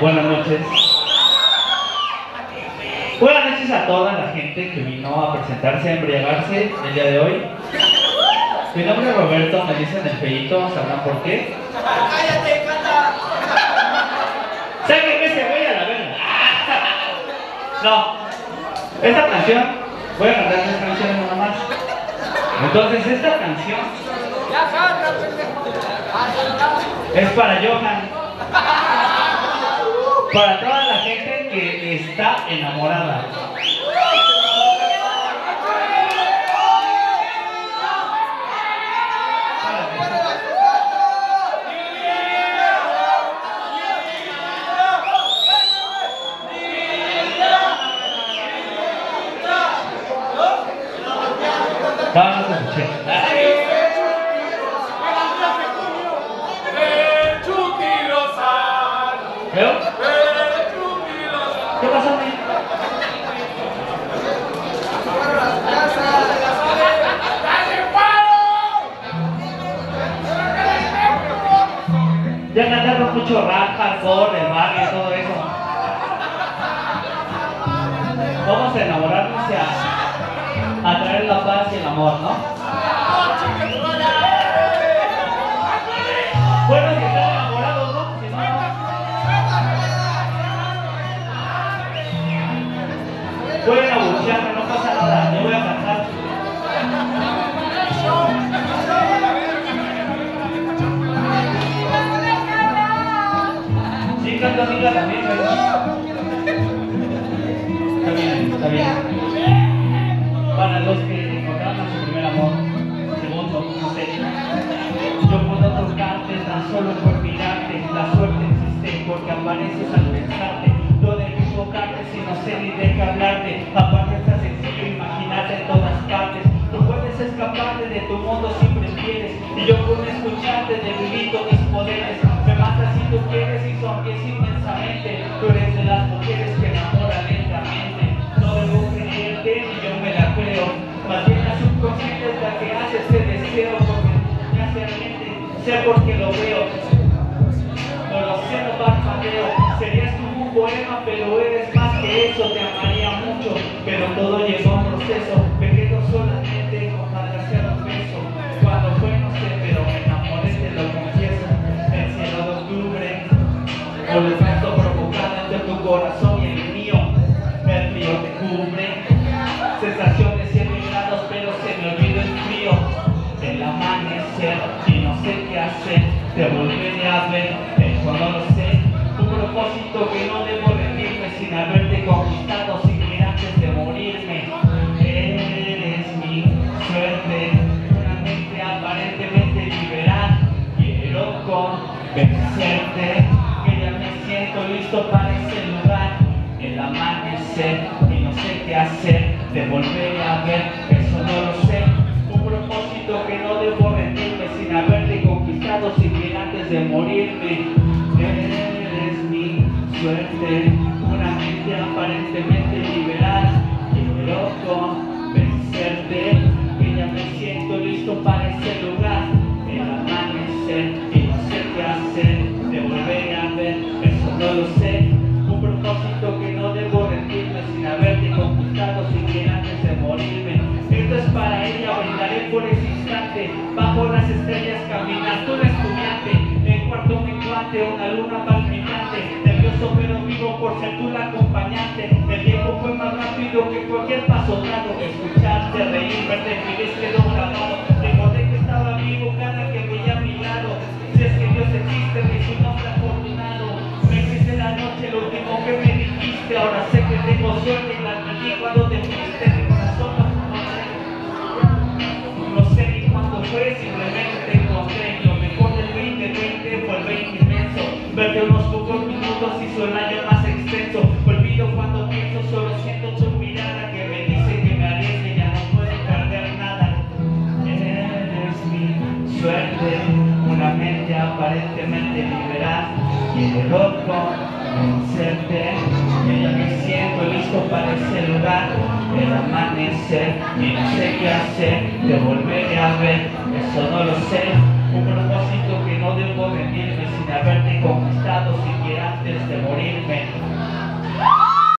Buenas noches. Buenas noches a toda la gente que vino a presentarse, a embriagarse el día de hoy. Mi nombre es Roberto, me dicen el feíto, ¿sabrán por qué? ¡Cállate, canta! ¡Sáquenme ese güey a la verga! No, esta canción, voy a cantar 3 canciones nada más. Entonces esta canción ¡Ya canta, pendejo! es para Johan, para toda la gente que está enamorada. No se escuché. ¿Veo? ¿Qué pasó, güey? Ya cantaron mucho rap, hardcore, el barrio, todo eso. Vamos a enamorarnos y a traer la paz y el amor, ¿no? Bueno, si están enamorados, ¿no? Si no, pueden abuchearme, no pasa nada, yo voy a cantar. Sí, canto amiga también, ¿verdad? Está bien. Para los que encontraron a su primer amor, segundo, no sé. Yo puedo tocarte tan solo por mirarte. La suerte existe porque apareces al pensarte. No debo enfocarte si no sé ni de qué hablarte. Aparte está sencillo imaginarte en todas partes. Tú puedes escaparte de tu mundo si prefieres. Y yo puedo escucharte debilito mis poderes. Me matas si tú quieres y sonríes inmensamente. Tú eres de las mujeres que enamoran lentamente. No debo creerte ni yo me la creo. Más bien la subconsciente es la que hace ese deseo. Porque me hace mente, sé porque lo veo. No lo sé, no parpadeo. Serías como un poema, pero eres más que eso. Te amaría mucho, pero todo llevó a un proceso. Me quedo solamente con desgraciado beso. Cuando fue no sé, pero me enamoré, te lo confieso. El cielo de octubre, con el canto provocado entre tu corazón y el mío. El frío te cubre, sensación de 100 grados, pero se me olvidó el frío. El amanecer y no sé qué hacer. Te volveré a ver, eso no lo sé. Un propósito que no debo rendirme sin haberte conquistado, sin ir antes de morirme. Eres mi suerte, una mente aparentemente liberal. Quiero convencerte que ya me siento listo para ese lugar. El amanecer y no sé qué hacer. Te volveré a ver, eso no lo sé. Un propósito que no debo rendirme sin haberte conquistado, sin ir antes de morirme. Eres mi suerte, una mente aparentemente liberal. Quiero convencerte que ya me siento listo para ese lugar. El amanecer y no sé qué hacer. Te volveré a ver, eso no lo sé. Un propósito que no debo rendirme sin haberte conquistado, sin ir antes de morirme. Esto es para ella, brindaré por ese instante. Bajo las estrellas caminas, tú la estudiante. En cuarto menguante, una luna palpitante. Nervioso pero vivo por ser tú la acompañante. El tiempo fue más rápido que cualquier paso dado. Escucharte, reír, verte feliz quedó grabado. Recordé que estaba vivo cada que veía a mi lado. Si es que Dios existe, me hizo un hombre afortunado. Me hiciste la noche, lo último que me dijiste. Ahora sé que tengo suerte y la perdí cuando te fuiste. Mi corazón no sé ni cuándo fue, simplemente te encontré. Lo mejor del 2020 fue el 20 inmenso. Verte unos pocos minutos hizo el año más extenso. Olvido cuando pienso, solo siento tu mirada que me dice que me arriesgue, ya no puedo perder nada. Eres mi suerte, una mente aparentemente liberal. Quiero convencerte que ya me siento listo para ese lugar. El amanecer y no sé qué hacer. Te volveré a ver, eso no lo sé. Un propósito que no debo rendirme sin haberte conquistado, sin